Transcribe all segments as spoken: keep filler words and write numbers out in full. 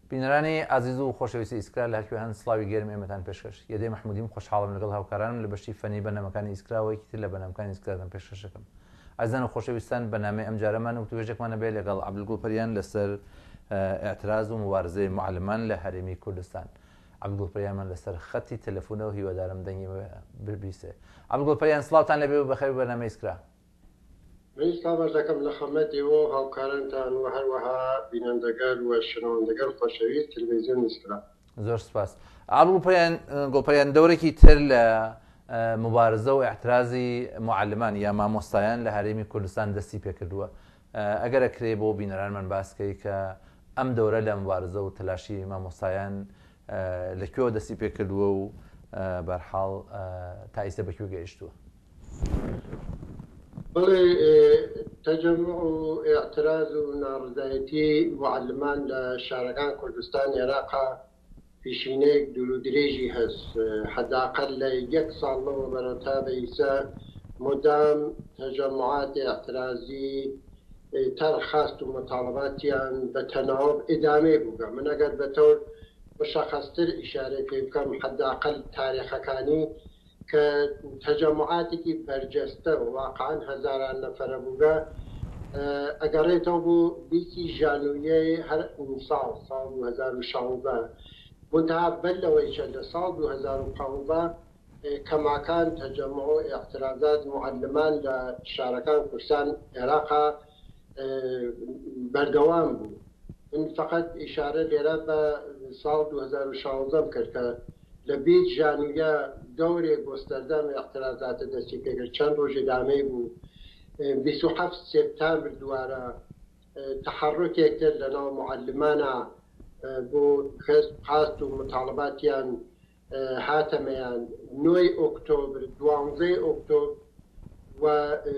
بینەرانی عزیز و خۆشەویستی ئیسکرا لە هەرکوێ هەن سڵاوی گەرم ئێمەتان پێشکەش یەدەی مەحمودیم خۆشحاڵم لەگەڵ هاوکارانم لە بەشی فەنی بەنامەکانی ئیسکراوەیەکی تر لە بەنامەکانی ئیسکراتان پێشکەشەکەم. ئازان و خۆشەویستان بەنامەی ئەم جارەمان و توێژێکمانە بێ لەگەڵ عەبدولگوڵپەریان لەسەر ئێعتراز و مبارزەی معلمان لە هەرێمی کوردستان. عەبدولگوڵپەریانمان لەسەر خەتی تەلەفۆنەوە هیوادارم دەنگی ببیسێ. عەبدولگوڵپەریان سڵاوتان لەبێ و بەخێر بەنامەی ئیسکرا. من سلام دەکەم لە خەمەتیەوە هاوکارانتان و هەروەها بینەندەگەر و شنەوەندەگەر خۆشەویست تلڤیزیۆن ئیسکرا. زۆر سپاس. عەبدولگوڵپەریان دەورێکی تر لە مبارزە و ئێعترازی معلمان یا مامۆستایان لە هەرێمی کوردستان دەستی پێکردووە. ئەگەر ئەکرێ بۆ بینەرانمان باسکەی کە ئەم دەورە لە مبارزە و تەلاشی مامۆستایان لەکوێوە دەستی پێکردووە و بەرحاڵ تا ئێستا بەکوێ گەیشتووە؟ بەڵێ تەجەمع و ئێعتراز و ناڕزایەتی معلمان لە شارەکان کوردستان عێراقا پیشینەیەک دوور و درێژی هەست. حەداقل لە یەک ساڵەوە بەرەتا بە ئیسا مدام تەجەمعات ئێعترازی تەرخاست و مەتاڵباتیان بە تەناوب ئیدامێ بووگە. من ئەگەر بەتەور مشخصتر ئیشارە پێ بکەم حەداقل تاریخەکانی کە تەجەمعاتێکی بەرجەستە واقعاً هەزاران نەفەرە بووگە ئەگەڕێتەوە بۆ بیستی ژانویەی هەر ساڵ ساڵ دوو هەزار و شەانزە منتها بەر لەوەیشە لە ساڵ دوو هەزار و پانزە کەماکان تەجەمع و ئێعترازات معلمان لە شارەکان کوردستان عێراقا بەردەوام بوو. من فقط ئیشارە لێرە بە ساڵ دوو هەزار و شەانزە کرد کە لە بیست ژانویە دەورێک گۆستەردەم ئێعترازاتە دەستی پێکرد. چەند ڕۆژ ئیدامەی بوو. بیست و هەفت سێپتامبر دووارە تەحەڕوکێکتر لەناو معلمانە بۆ خاست و متاڵباتیان هاتەمەیان نۆی ئۆکتۆبر دوانزەی ئۆکتۆبر و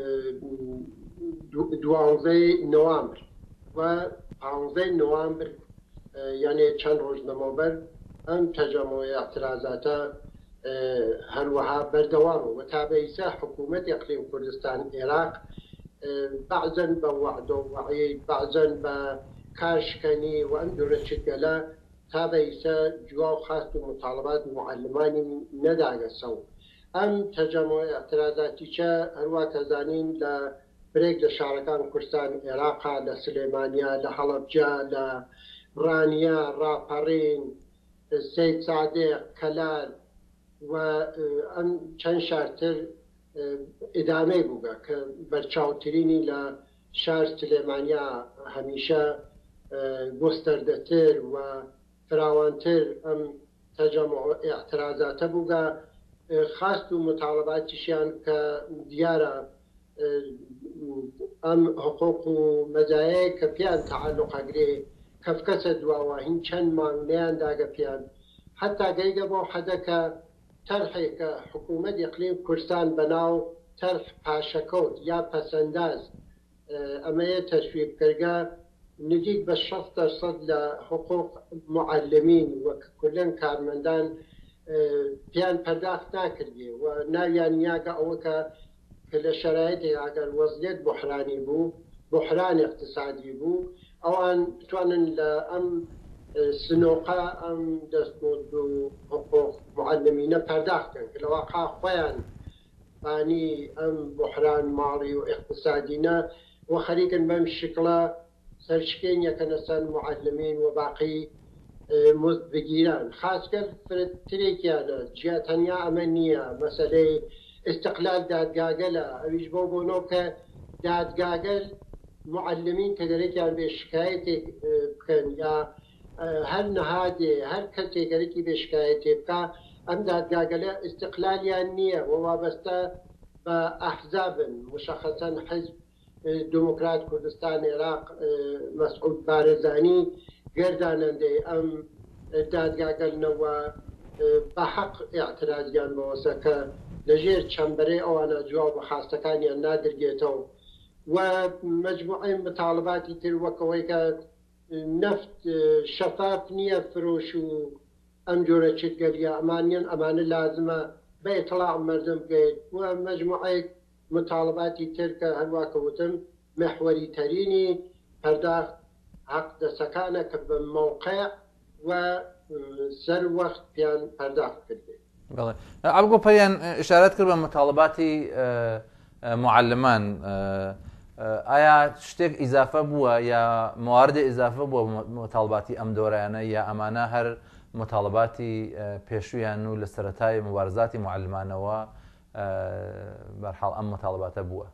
دوانزەی نۆامبر و پانزەی نۆامبر یعنی چەند ڕۆژ لەمەوبەر ئەم تەجەمع ئێعترازاتە هەروەها بەردەوامە و تا بە ئیسا حکوومەتی ئەقلیم کوردستان عێراق بەعزەن بە وەعد و وەعید بەعزەن بە کارشکەنی و ئەم دوورە چگەلە تا بە ئیسا جوا و خاست و متاڵبات معلمانی نەداگەسە و ئەم تەجەمع ئێعترازاتیچە هەروە کەزانین لە برێک لە شارەکان کوردستان عێراقا لە سلێمانیا لە هەڵەبجە لە ڕانیا ڕاپەڕین سید سادێق کەلال و ئەم چەند شارتر ئیدامەی بووگە کە بەرچاوترینی لە شار سلێمانیا هەمیشە گۆستەردەتر و فراوانتر ئەم تەجەمع ئێعترازاتە بووگە. خاست و متاڵباتیشیان کە دیارە ئەم حقوق و مەزایای کە پیان تەعەلوق ئەگرێ کەفکەسە دواوە هین چەند مانگیان داگە پیان حتا گەیگە بۆ حەدەکە تەرحێکە حکوومەتی ئەقلیم کوردستان بەناو تەرح پاشەکەوت یا پەسەنداز ئەمەیە تەشویقکردگە نزیک بە شەست دەرسەد لە حقوق معلمین وەک کولەن کارمەندان پیان پەرداخت ناکردێ و ناویان یاگە ئەوە کە کە لە شەرایەتێک ئەگەر وەزعیەت بوحرانی بوو بوحران اقتصادی بوو ئەوان بتوانن لە ئەم سنۆقە ئەم دەستمزد و حقوق معلمینە پەرداختن کە لە واقع خۆیان بانی ئەم بوحران ماڵی و اقتصادینە و خەریکن بەم شکڵە سەرشکێن یەکەنە سەر معلمین و باقی مزد بگیران. خاصکە فرترێکیانە جیا تەنیا ئەمە نییە مەسەلەی استقلال دادگاگەلە ئەویش بۆ بۆنەوە کە دادگاگەل معلمین کە دەرێکیان بێ شکایەتێک بکەن یا هەر نەهادێ هەر کەسێکەرێکی بێ شکایەتێ بکە ئەم دادگاگەلە استقلالیان نییە و وابەستە بە ئەحزابن مشخصەن حزب دموکرات کوردستان عێراق مەسعود بارزانی گەردانەندەی ئەم دادگاگەلنەوە بە حەق ئێعترازیان بەوەسە کە لەژێر چەمبەرەی ئەوانە جواب بە خاستەکانیان نادرگێتەوە و مجموعەی متاڵباتی تر وەکەوەی کە نەفت شەفاف نییە فرۆش و ئەم جۆرە چێتگەریە ئەمانیان ئەمانە لازمە بە ئیطلاع مەردم بگەیت و مجموعەی متاڵباتی تر کە هەروە کەوتم محوەری تەرینی پەرداخت حق دەسەکانە کە بە موقع و سەر وەخت پیان پەرداخت کردێ. ئەبگۆ پەیان ئشارەت کرد بە متاڵباتی معلمان، ئایا شتێک ئیزافە بووە یا مواردی ئیزافە بووە متاڵباتی ئەم دۆرایانە یا ئەمانە هەر متاڵباتی پێشویان و لە سەرەتای مبارزاتی معلمانەوە بەرحاڵ ئەم متاڵباتە بووە؟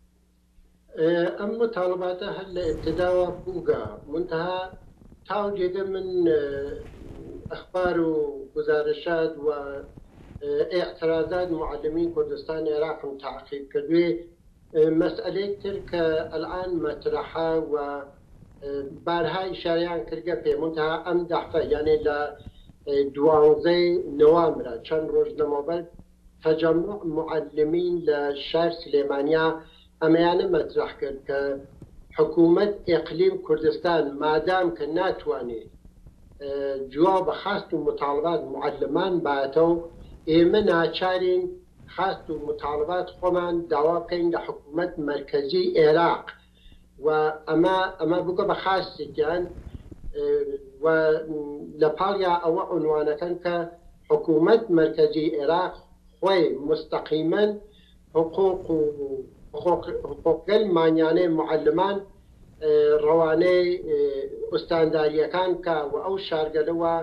ئەم متاڵباتە هەر لە ئێبتداوە بووگە، منتها تاو جێگە من ئەخبار و گزارشات و اعتراضات معلمين كردستان عراقم تعقيب كدوي مسألة تلك الآن مطرحة وبارها إشاريان كرقة في منتهى أم دحفة يعني لا دوانزي نوامرة چند روز نموبل تجمع معلمين لشهر سليمانيا أميانا مطرح كرد كحكومة إقليم كردستان ما دام كناتواني جواب خاص مطالبات معلمان باتو ئێمە ناچارین خاست و مطالبات خۆمان داوا بکەین لە حکوومەت مرکزی عێراق و ئەمە ئەمە بگە بە خاستێکیان و لە پاڵیا ئەوە عنوانەکەن کە حکوومەت مرکزی عێراق خۆی مستەقیمەن حقوق و حقوقگەل مانیانەی معلمان ڕەوانەی ئوستانداریەکان کە و ئەو شارگەلەوە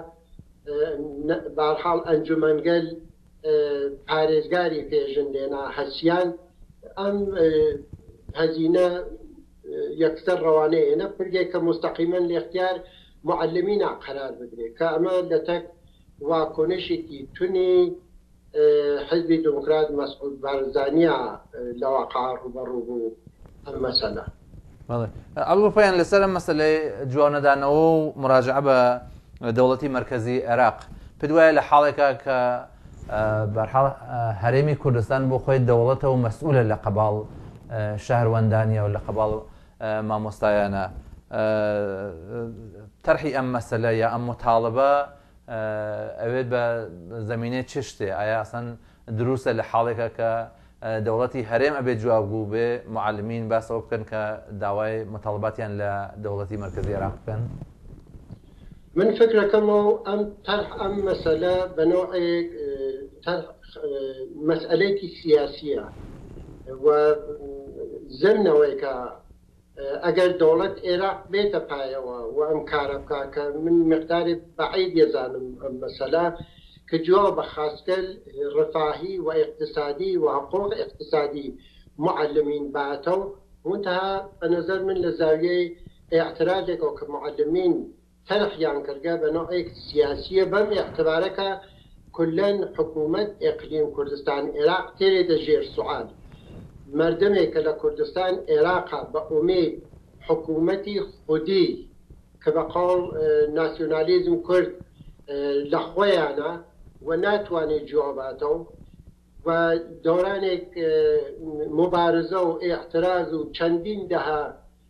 بەرحاڵ ئەنجومەنگەل پارێزگاری پێژن لێنا هەسیان ئەم هەزینە یەکسەر ڕەوانەیە ئێنە پرگێک کە مستەقیمەن لە اختیار معلمینە قەرار بدرێت کە ئەمە لە تەک واکۆنشێکی تونی حزبی دموکرات مەسعود بارزانیە لە واقع ڕوبەڕوو بوو ئەم مەسەلە. ئەڵگوپیان لەسەر ئەم مەسەلەی جوانەدانەوە و مراجعە بە دەوڵەتی مرکزی عێراق پێت وایە لە حاڵێکە کە بەرحاڵ هەرێمی کوردستان بۆ خۆی دەوڵەتە و مەسئولە لە قەباڵ شارەوەندانیە و لە قەباڵ مامۆستایانە تەرحی ئەم مەسەلە یا ئەم متاڵبە ئەوێت بە زەمینەی چ شتێ؟ ئایا ئەسەن دروستە لە حاڵێکە کە دەوڵەتی هەرێم ئەبێت جوابگو بێ معلمین باسەوە بکەن کە داوای متاڵباتیان لە دەوڵەتی مرکزی عێراق بکەن؟ من فكركمو أم طرح أم مسألة بنوع طرح مسألة سياسية وزمن ويكا أجر دولة العراق بيت بايوا وأم كاربكا من مقدار بعيد يزال المسألة كجواب خاصة رفاهي واقتصادي وحقوق اقتصادي معلمين بعتوا وانتهى بنظر من الزاوية اعتراضك كمعلمين تنحيان كرقا بنوعيك سياسية بم اعتبارك كلن حكومة إقليم كردستان عراق تيري تجير سؤال مردمك لكردستان عراق بأميد حكومتي خودي كبقول ناسيوناليزم كرد لخويانا وناتواني جواباته ودورانك مبارزة واعتراض وچندين دها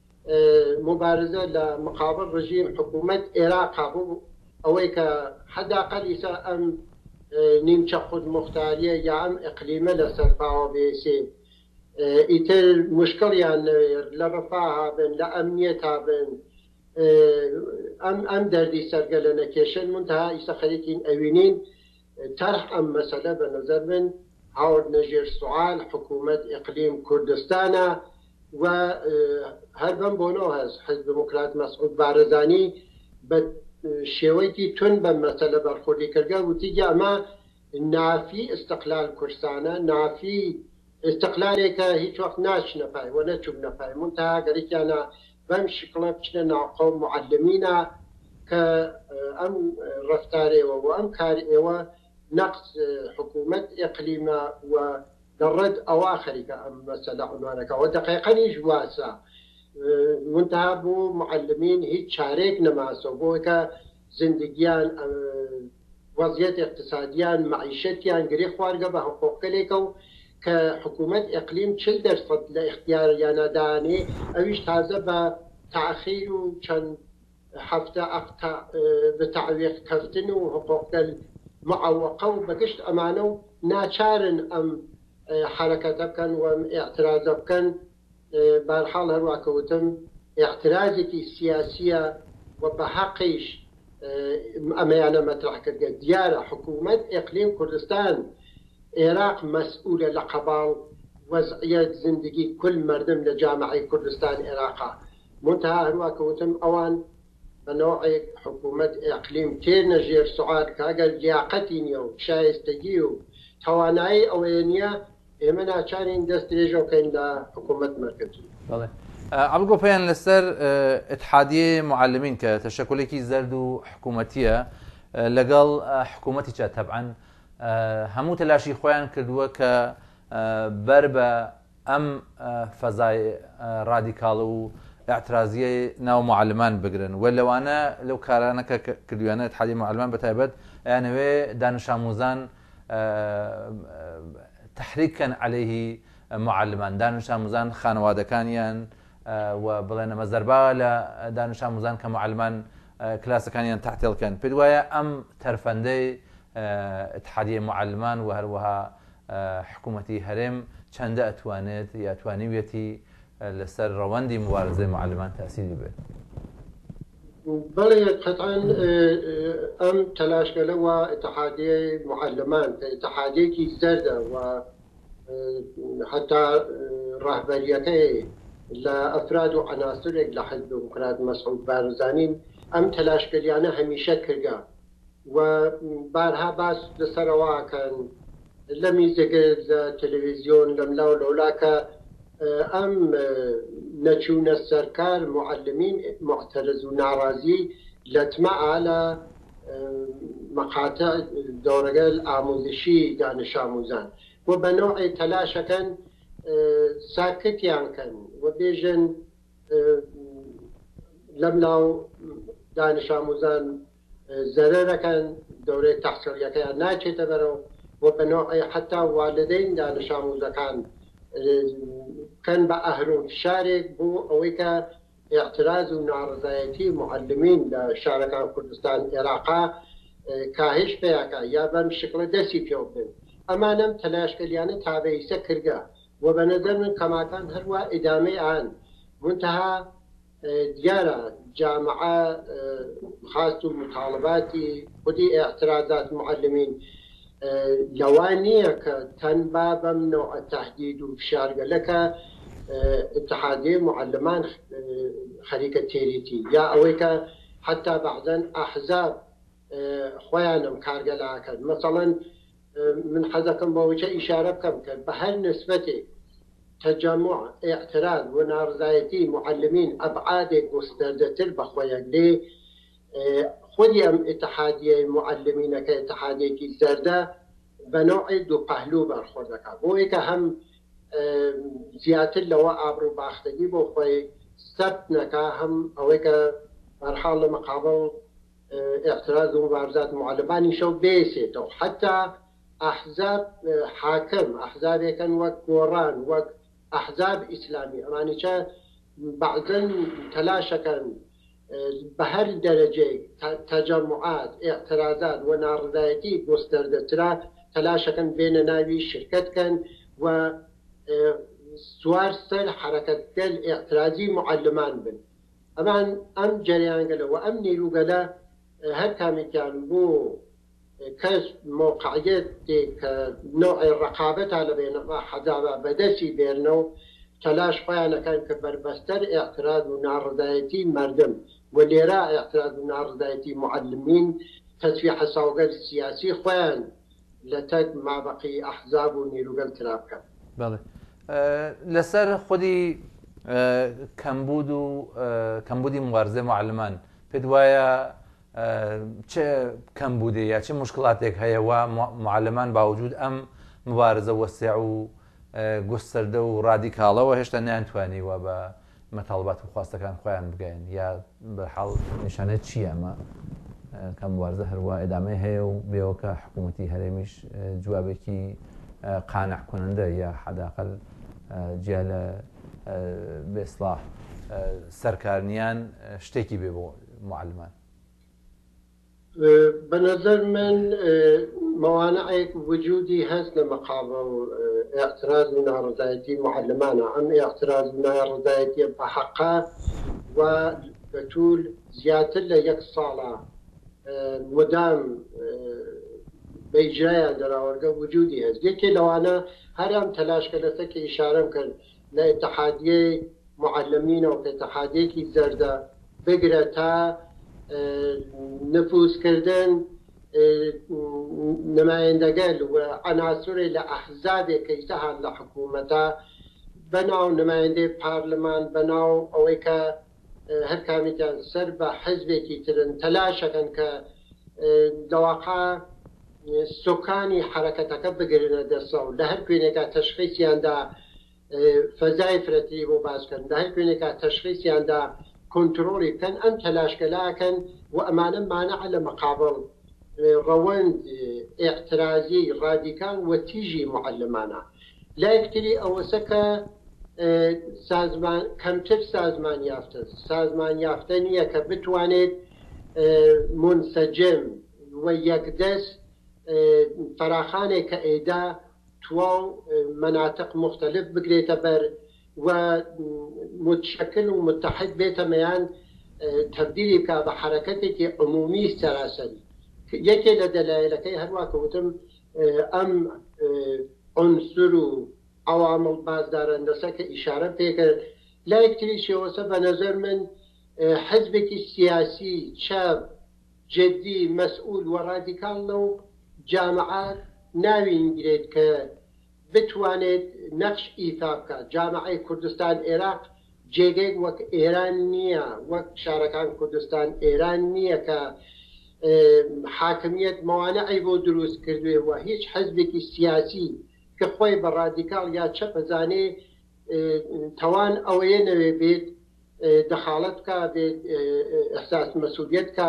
مبارزة لمقابل رجيم حكومة العراق أويك حدا قليسا أم نيمشا خود مختارية يا أم إقليمة لسرفاو بيسي إيتر مشكل يعني لرفاها بين لأمنيتها بين أم أم دردي سرقلنا كيشن منتها إيسا خليكين أوينين طرح أم مسألة بنظر من عود نجير سؤال حكومة إقليم كردستانا و هەربەم بۆ نەوە هەست حزب دموکرات مەسعود بارزانی بە شێوەیەکی تون بە مەسەلە بەرخۆردی کردگە وتیگە ئەمە نافی استقلال کوردستانە نافی استقلالێکە هیچ وەخت ناچنە پای وە نەچوب نەپای منتها گەرێکیانە بەم شکڵە بچنە ناوقەوم معلمینە کە ئەم ڕەفتارێەوە و ئەم کاری ئێوە نەقص حکوومەت ئیقلیمە و للرد أواخرك أم مثلا عنوانك ودقيقا جواسا منتهى بو معلمين هيك شارك نماسو بوك زندگيان وضعية اقتصاديان معيشتيان قريخ وارقة بحقوق ليكو كحكومة إقليم چل درصد لاختيار يانا داني أويش تازه بتأخير وچن حفتة أقطع بتعويق كفتن وحقوق المعوقة وبقشت أمانو ناچارن أم حركة بكن واعتراض بكن بارحال هروا كوتم اعتراضك السياسية وبحقيش ئەمەیانە مەطرح کردگە دیارە حکوومەت ئێقلیم کوردستان عێراق مەسئولە لە قەباڵ وەزعیەت زندگی کل مردم لە جامعەی کوردستان عێراقا منتها هەروە کەوتم ئەوان بە نوعێک حکوومەت ئێقلیم تێنە ژێر سوعاد کە ئەگەر لیاقەتی نییە و شایستگی و توانایی ئەوەیە نییە ئێمە ناچارین دەست درێژە بکەین لە حکوومەت مەرکەزی. عەبدوڵگۆ پێیان لەسەر ئیتحادیە معلمین کە تەشەکلێکی زەرد و حکوومەتیە لەگەڵ حکوومەتیچە تەبعەن هەموو تەلاشی خۆیان کردووە کە بەر بە ئەم فەزای ڕادیکاڵە و اعترازیە ناو معلمان بگرن و لەوانە لەو کارانەکە کردویانە اتحادیە معلمان بەتایبەت ئەیانەوێ دانش ئاموزان تحریککەن عەلەیهی معلمان دانش ئاموزان خانەوادەکانیان و بڵێن ئەمە زەربا لە دانش ئاموزان کە معلمان کلاسەکانیان تەحتیڵکەن پێت وایە ئەم تەرفەندەی اتحادیە معلمان و هەروەها حکوومەتی هەرێم چەندە ئەتوانێت یا توانیوێتی لەسەر ڕەوەندی مبارزەی معلمان تەسیری بێت؟ بەڵێ قەتعاً ئەم تەلاشگەلەوە اتحادیە معلمان کە اتحادیەکی زەردە و حتا ڕاهبەریەکەی لە ئەفراد و عناسرێک لە حزب دموکرات مەسعود بارزانین ئەم تەلاشگەلیانە هەمیشە کردگا و بارها باس لەسەرەوەکەن لە میزەگە لە تەلەڤیزیۆن لەم لاو لەولا کە ئەم نەچوونە سەرکار معلمین معتەرز و ناڕازی لە تمەعا لە مەقاتە دەورەگەل ئامۆزشی دانش ئاموزان و بە نوعی تەلاشەکەن ساکتیان کەن و بێژن لەم لاو دانش ئاموزان زەرەرەکەن دەورەی تەحسیڵیەکەیان ناچێتە بەرەو و بە نوعی حتا والدەین دانش ئاموزەکان کەن بە ئەهرم فشارێک بۆ ئەوەی کە اعتراض و ناڕزایەتی معلمین لە شارەکان کوردستان عێراقا کاهش پێیاکە یا بەم شکڵە دەستی پێ بن ئەمانەم تەلاشکەلیانە تابعیسە کردگە و بە نەزەر من کەماکان هەروە ئیدامەی ئان منتها دیارە جامعە خاست و مطالباتی خودی اعتراضات معلمین لەوان نییە کە تەنبا بەم نوع تهدید و فشارگەلەکە اتحادیە معلمان خەریکە تێریتی یا ئەوەی کە حتا بەعزەن ئەحزاب خۆیانم کارگەلاکەن مەسەڵەن من حەزەکەم بەوەچە ئیشارە بکەم کە بە هەر نسبەتێک تەجەموع اعتراض و ناڕزایەتی معلمین ئەبعادێک گستەردەتر بەخۆیەک لێ خودی ئەم اتحادیە معلمینەکە اتحادێکی زەردە بە نوعی دوو پەهلوو بەرخۆردەکە بۆیە کە هەم زیاتر لەوە ئابڕوو باختگی بۆ خۆی سەبت نەکا هەم ئەوەی کە بەرحاڵ لە مەقابڵ اعتراض و مبارزات معلمانی شەو بێسێتەوە حتا ئەحزاب حاکم ئەحزابێکن وەک گۆڕان وەک ئەحزاب ئیسلامی ئەمانیچە بەعزەن تەلاشەکەن بە هەر دەرەجەی تەجەموعات اعتراضات و ناڕزایەتی گستەردەترا تەلاشەکەن بێنە ناوی شرکەتکەن و سوار سەر حرەکەتگەل اعتراضی معلمان بن ئەمان ئەم جەریانگەلە و ئەم نیروگەلە هەر کامێکیان بۆ کەس موقعیەتێک کە نوعی ڕقابەتا لەبێنەوە حەزابە بەدەستی بێرنەوە تەلاش خۆیانەکەن کە بربەستەر اعتراض و ناڕزایەتی مردم و لێرە اعتراض و ناڕزایەتی معلمین تەسویح ساوگەل سیاسی خۆیان لە تەک مابەقی ئەحزاب و نیروگەل ترا بکەن. بەڵێ لەسەر خودی کەمبود و کەمبودی مبارزەی معلمان پێت وایە چه کەمبودی یا چه مشکلاتێک هەیە و معلمان باوجود ئەم مبارزە وەسیع و گستەردە و ڕادیکاڵەوە هێشتا نەیانتوانیوە بە مەتاڵبات و خواستەکان خۆیان بگەین یا بەحاڵ نیشانەت چییە ئەمە کە مبارزە هەروە ئێدامەی هەیە و بێوەکە حکوومەتی هەرێمیش جوابێکی قانع کننده یا حداقل جیا لە بێسڵاح سەرکارنیان شتێکی بێ بۆ معلمان؟ بە نەزەر من مەوانەعێک وجودی هەست لە مەقابڵ اعتراض و ناڕزایەتی معلمانە ئەم اعتراض و ناڕزایەتیە بە حەقا و بەتول زیاتر لە یەک ساڵە مدام بإجراء دراورقة وجودي هز يكي لو أنا هرم تلاش كلتك إشارة كان لاتحادية معلمين أو اتحادية زردة بقرة تا نفوذ كردن نمايندگان وعناصر لأحزاب كيسها لحكومتها بناو نمايندي بارلمان بناو أويكا هر كاميتان سربا حزبكي ترن تلاشا كان ك دواقع سكاني حركتك بقرنا دستو لهر كوينيكا تشخيصي عند فزاي فرتي وباز كان لهر كوينيكا تشخيصي عند كنترولي كان أم تلاشك لكن وأمانا معنا على مقابل روند اعتراضي راديكال وتيجي معلمانا لا يكتري أو سكا سازمان كمتر سازمان يافتن سازمان يافتنية كبتوانيت منسجم ويقدس فراخانه كإيدا تو مناطق مختلف بقريتا بر ومتشكل ومتحد بيتا ميان تبديلي كبحركتك عمومي سراسري يكي لدلائلكي هروا كوتم أم عنصر عوامل بازدارن دسك إشارة بيكر لا يكتري شوسة بنظر من حزبك السياسي شاب جدي مسؤول وراديكال لو جامعات ناوين جريد ك بتوانت نقش إيثابك جامعة كردستان العراق جيجيك وك إيرانية وك شاركان كردستان إيرانية ك حاكمية موانع بو دروس كردوه وهيش حزبك السياسي كخوي بالراديكال يا تشب زاني توان أوين بيت دخالتك بإحساس مسؤوليتك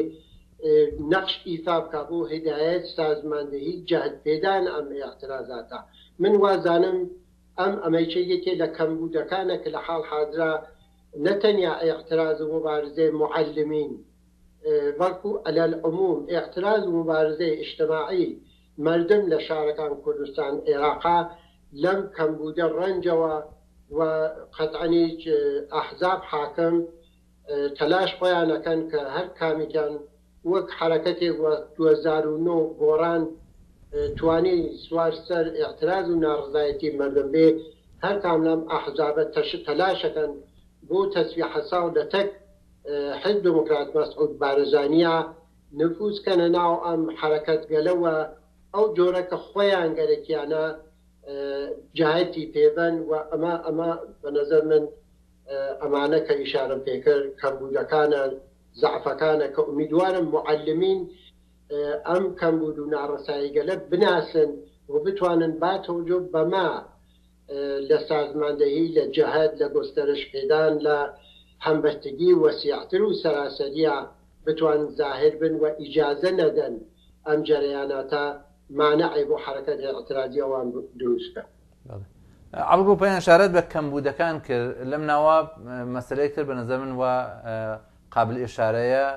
بنقش إيثابك بو هدايات سازماندهي جهد بيدان أم اعتراضاتها من وازانم أم أميشيكي لكمبودكانك لحال حاضرة نتنيا اعتراض ومبارزة معلمين بلكو على العموم اعتراض ومبارزة اجتماعي مردم لشاركان كردستان عراقا لم كمبودا رنجوا وقطعني أحزاب حاكم تلاش قيانا كان كهر كامي كان وك حركتي وتوزارونو بوران تواني سوار سر اعتراض ونارضايتي مردم به هر كاملام أحزاب تلاشا كان بو تسوي حصاولتك حزب ديمقراط مسعود بارزانية نفوذ كان ناو أم حركة قلوة أو جورك خويان قالكيانا جهتي بيبن وأما أما بنظر من أمانة كإشارة بيكر كمبودا كان زعف كان كأميدوار معلمين أم كمبودو نارساي قلب بناسن وبتوانن باتو جب بما لسازماندهي لجهاد لقسترش بيدان ل همبستگی وسیعتر و سراسریع بتوان ظاهر بن و اجازه ندن ام جریاناتا مانع بو حرکت اعتراضی و دروست بن. عبقو بین اشارت به کمبودکان کرد لم نواب مسئله کرد به نظر من و قابل اشاره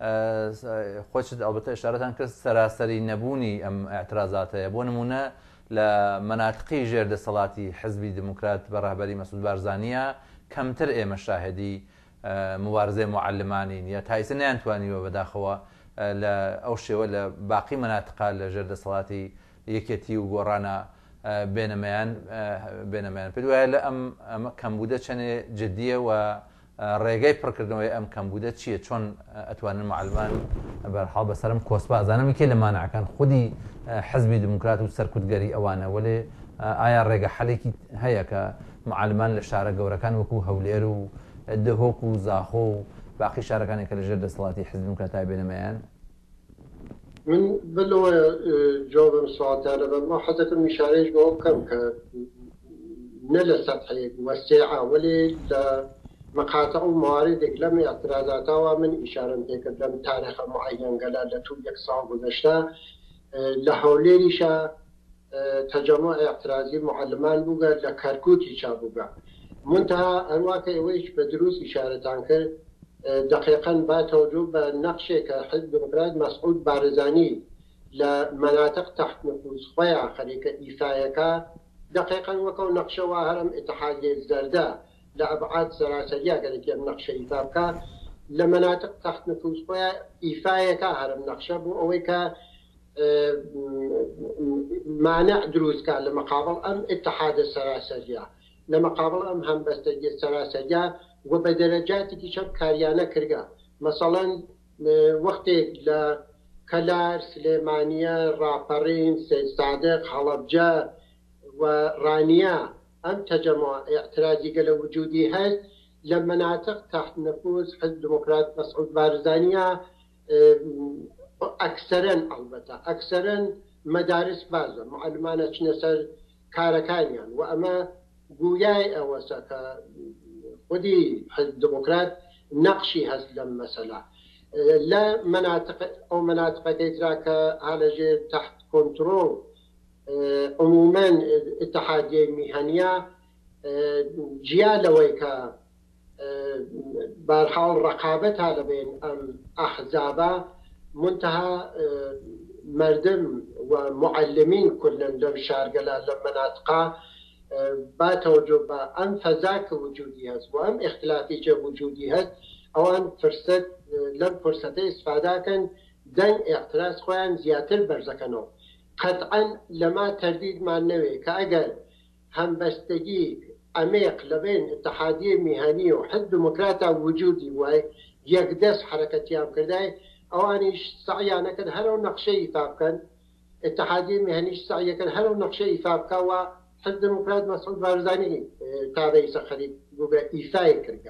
خودشت البته اشارتان کرد سراسری نبونی ام اعتراضاته بو نمونه لمناطقی جرد صلاتی حزبی دموکرات برهبری مسعود بارزانیه کەمتر ئێمە شاهدی مبارزەی معلمانین یا تایسە نیانتوانیوە بەداخەوە لە ئەو شێوە لە باقی مەناتقا لە ژێردەسەڵاتی یەکێتی و گۆڕانە بێنەمەیان بێنەمەیان پێ وایە لە ئەم کەمبودە چەندێ جددیە و ڕێگەی پڕکردنەوەی ئەم کەمبودە چییە چۆن ئەتوانن معلمان بەرحاڵ بەسەرم کۆسپازانم کێ لە مانعەکان خودی حزبی دموکرات و سەرکوتگەری ئەوانە وەلێ ئایا ڕێگە حەلێکی هەیە کە معلمان لە شارە گەورەکان وەکو هەولێر و دهۆک و زاخۆ و باقی شارەکانی کە لە ژێر دەسەڵاتی حزب دموکراتای بێنەمەیان من بلو جوابم سوالتانە بە ما حەزەکەم میشارەیەش بۆ بکەم کە نە لە سەطحێک وەسیعە وەلێ لە مەقاتع و مواردێک لەم اعتراضاتاوە من ئیشارەم پێکرد لەم تاریخە معەیەنگەلا لە توو یەک ساڵ گذەشتە لە هەولێریشە تجمع اعتراضي معلمان بوغا لكاركوتي شابوغا منتهى انواك ايويش بدروس اشارة عنك دقيقا باتوجو بنقشة كحزب ديمقراط مسعود بارزاني لمناطق تحت نفوذ خويا خليك ايفايكا دقيقا وكو نقشة وهرم اتحادية الزرداء لأبعاد سراسرية قالك نقشة ايفاكا لمناطق تحت نفوذ خويا إيفاية كهرم نقشة بو أو كا مانع دروس كان لمقابل أم اتحاد السراسرية لمقابل أم هم بستجي السراسرية وبدرجات كشف كاريانا كرجا مثلا وقت ل كلار سليمانية رابرين سيد صادق حلبجة ورانيا أم تجمع اعتراضي قال وجودي هز لمناطق تحت نفوذ حزب ديمقراط مسعود بارزانية أكثرا البته أكثرا مدارس بازة معلمان نسر كاركانيان وأما قوياي أوسكا ودي حزب ديمقراط نقشي هزلم مثلا لا مناطق أو مناطق كيتراك على جي تحت كنترول عموما اتحادية مهنية جيالويكا بارحال رقابتها لبين أم أحزابا منتهى مردم ومعلمين كلهم لم شارقلا لم مناطقا باتوجب أم فزاك وجودي هز وأم اختلافي جب وجودي هز أو أم فرصة لم فرصة استفادة كان دن اعتراض خوان زياتر برزكنو قطعا لما ترديد مع النوي كأجل هم بستجي عميق لبين اتحادية مهنية وحزب ديمقراطي وجودي وهي يقدس حركتيام كرداي أو أنيش سعيانا كان هلو نقشي فابكن اتحادية مهنية سعيا كان هلو نقشي فابكا وحزب ديمقراط مسعود بارزاني تابعي سخري بوغا إيفاي كرقا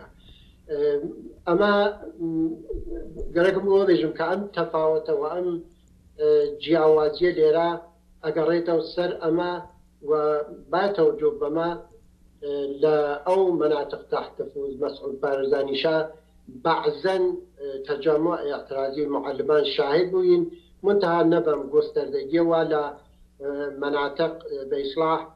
أما قرقم وبيجم كأم تفاوت وأم جياوازية ليرا أقريته السر أما وباتوا جوبما لا أو مناطق تحت نفوذ مسعود بارزاني شا بعضا تجمع اعتراضي معلمان شاهد بوين منتهى النظام قوستردگي ولا مناطق بإصلاح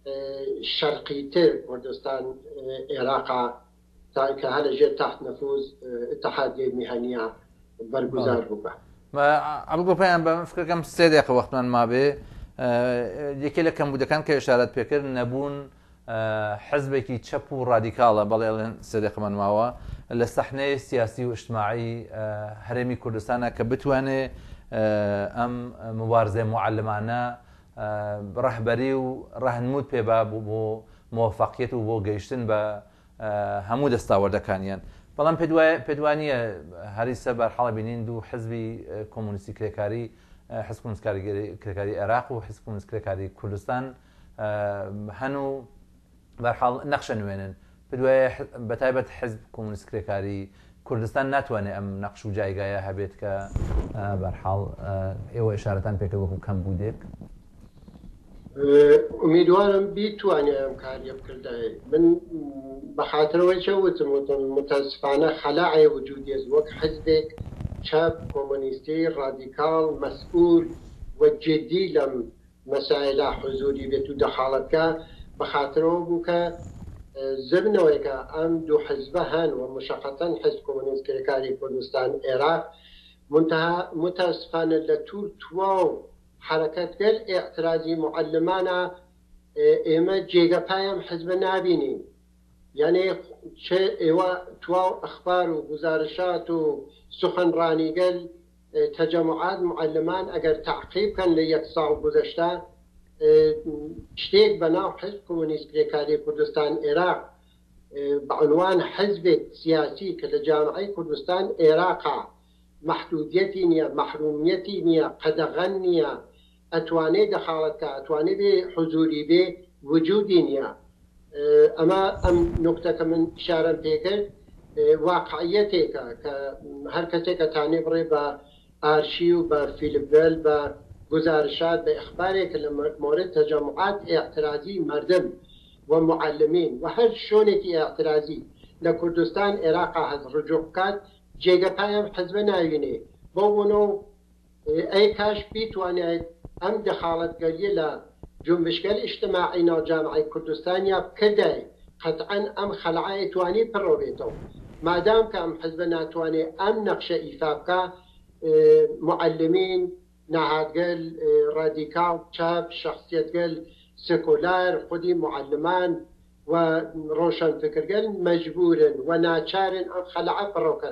شرقيتر كردستان عراق كهذا جاء تحت نفوذ اتحادية مهنية برگزار بوده. ما عبدو پیام با فکر کنم سه دقیقه وقت من ما به یکی لکم بوده کن که اشارت پیکر نبون حزب کی چپ و رادیکاله بالا سه دقیقه من ماوا لصحنه سیاسی و اجتماعی هرمی کردستان که بتوانه ام مبارزه معلمانه رهبری و راهنمود پی با بو موفقیت و بو گیشتن با همود استاوردکانیان. بەڵام پێدوانیە هەریسە بەرحاڵە بینین دوو حزبی کۆمونیستی کرێکاری حزب کۆمونیست کرێکاری عێراق و حزب کۆمونیست کرێکاری کوردستان هەنوو بەرحاڵ نەخشە نوێنن پێدوایە بەتایبەت حزب کۆمونیست کرێکاری کوردستان ناتوانێت ئەم نەخش و جایگایە هەبێت کە بەرحاڵ ئێوە ئشارەتان پێکرد وەکو کەمبوودێک. امیدوارم بیتوانێ ئەم کاریە بکردایە من بەخاترەوەی چەوتم متاسفانە خەلاعی وجودی وەک حزبێک چاپ کۆمۆنیستی ڕادیکاڵ مەسئول و جدی لەم مەسائلە حزوری بێت و دەخاڵەتکە بەخاترەوە بوو کە زبنەوەیکە ئەم دوو حزبە هەن و مشەقەتەن حزب کۆمۆنیست کرێکاری کوردستان عێراق منتها متاسفانە لە توور تواو حركات قال اعتراضي معلمانا إما جيجا بايم حزب نابيني يعني شيء إيوا تواو أخبار وغزارشات وسخن راني قال تجمعات معلمان أجر تعقيب كان ليقصع وغزشتا شتيك بناو حزب كومونيست كريكاري كردستان عراق بعنوان حزب سياسي كالجامعي كردستان عراق محدوديتي نيا محروميتي نيا قدغن نيا أتواني دخالتك أتواني بحضوري بوجودي نيا أما أم نقطة من إشارة بيكر واقعيتك كهركتك تعني بري بأرشيو بفيلبل بغزارشات بإخبارك مورد تجمعات اعتراضي مردم ومعلمين وهر شونك اعتراضي لكردستان عراق هذا رجوعات جيجا بايم حزب ناويني بونو اي كاش بيتواني ام دخالت قليلة جنبشكال اجتماعي نا جامعي كردستانيا بكداي قطعا ام خلعاي تواني بروبيتو ما دام كام حزب ناتواني ام نقشة ايفابكا معلمين نهاد قل راديكال شاب شخصية قل سيكولار خدي معلمان وروشن فكر قل مجبورا وناچارن ام خلعا بروكن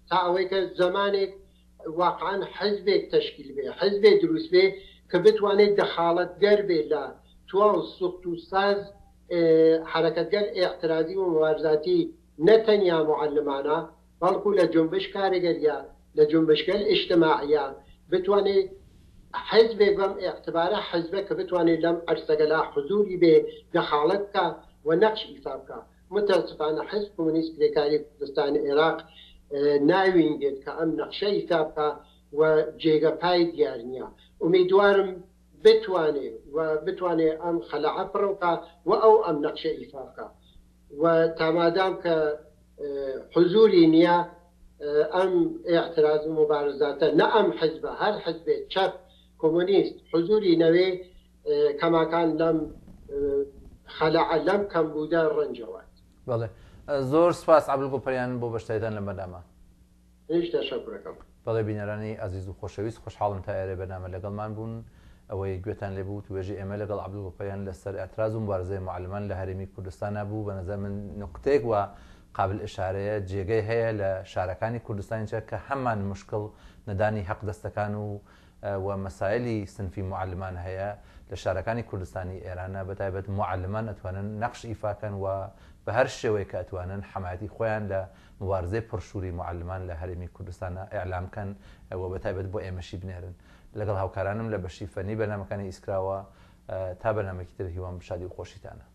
تا ئەوەی کە زمانێک واقعا حزبێک تشکیل بێ حزبێ دروست بێ کە بتوانێت دەخاڵەتگەر بێ لە توا و سوخت و ساز حرەکەتگەر ئێعترازی و مبارزاتی نەتەنیا معلمانە بەڵکو لە جنبش کارێگەریە لە جنبشگەل ئیجتماعیە بتوانێت حزبێک بەم ئێعتبارە حزبە کە بتوانێت لەم ئەرسەگەلا حضوری بێ دەخاڵەت بکە و نەقش ئیفا بکە. متاسفانە حزب کۆمونیست کرێکاری کوردستانی عێراق ناوینگێت کە ئەم نەقشە ئیفا بکە و جێگەپای دیار نییە. ئومیدوارم بتوانێ و بتوانێ ئەم خەلەعە پڕۆکە و ئەو ئەم نەقشە ئیفا بکە و تامادام کە حضوری نییە ئەم ئێعتراز و مبارزاتە نە ئەم حزبە هەر حزبێت چەپ کۆمونیست حضوری نەوێ کەماکان لەم خەلەعە لەم کەمبوودە ڕەنجەوات. بەڵێ زۆر سپاس عەبدولغوپەریان بۆ بەشداریدان لە بەرنامە. هیچ تەشەکورەکەم. بەڵێ بینەرانی ئازیز و خۆشەویست خۆشحاڵم تا ئێرە بەرنامە لەگەڵمان بوون ئەوەی گوێتان لێبوو توێژی ئێمە لەگەڵ عەبدولغوپەریان لەسەر ئەتراز و مبارزەی معلمان لە هەرێمی کوردستانە بوو. بە نەزەر من نقطەیەک وە قابل ئشارەیە جێگەی هەیە لە شارەکانی کوردستانیچە کە هەمان مشکل نەدانی حەق دەستەکان و و مەسایلی سنفی معلمان هەیە لە شارەکانی کوردستانی ئێرانە بەتایبەت معلمان ئەتوانن نەقش ئیفاکەن و بە هەر شێوەیە کە ئەتوانن حمایەتی خۆیان لە مبارزەی پڕشووری معلمان لە هەرێمی کوردستانە ئیعلامکەن و بەتایبەت بۆ ئێمەشی بنێرن. لەگەڵ هاوکارانم لە بەشی فەنی بەرنامەکانی ئیسکراوە تا بەرنامەی تر هیوام شادی و خۆشیتانە.